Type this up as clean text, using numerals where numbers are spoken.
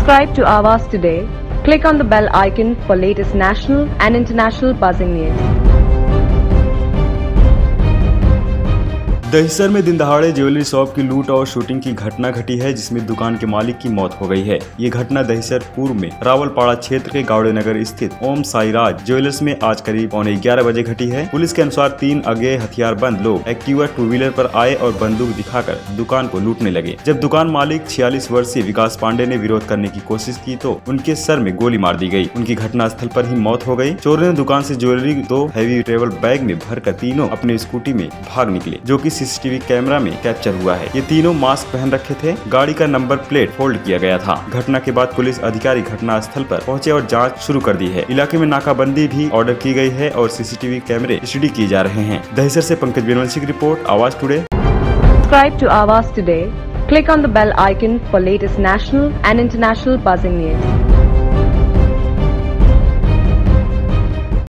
Subscribe to Awaaz today. Click on the bell icon for latest national and international buzzing news. Dahisar में दिन दहाड़े jewellery shop की लूट और शूटिंग की घटना घटी है, जिसमें दुकान के मालिक की मौत हो गई है। ये घटना दहिसर पूर्व में रावलपाड़ा क्षेत्र के गावड़े नगर स्थित ओम साईराज ज्वेलर्स में आज करीब 11:15 बजे घटी है। पुलिस के अनुसार 3 अज्ञेय हथियारबंद लोग एक्टिवा 2 व्हीलर पर आए और बंदूक दिखाकर दुकान को लूटने लगे। जब दुकान मालिक 46 वर्षीय विकास पांडे ने विरोध करने की कोशिश की तो उनके सर में गोली मार दी गई। उनकी घटनास्थल पर ही मौत हो गई। चोरों ने दुकान से ज्वेलरी 2 हैवी ट्रेवल बैग में भरकर तीनों अपने स्कूटी में भाग निकले, जो कि सीसीटीवी कैमरा में कैप्चर हुआ है। ये तीनों मास्क पहन रखे थे। गाड़ी का नंबर प्लेट फोल्ड किया गया था। घटना के बाद पुलिस अधिकारी घटना स्थल पर पहुंचे और जांच शुरू कर दी है। इलाके में नाकाबंदी भी ऑर्डर की गई है और सीसीटीवी कैमरे स्टडी किए जा रहे हैं। दहिसर से पंकज बेनवंशी की report, Awaaz today. Subscribe to Awaaz today. Click on the bell icon for latest national and international buzzing news.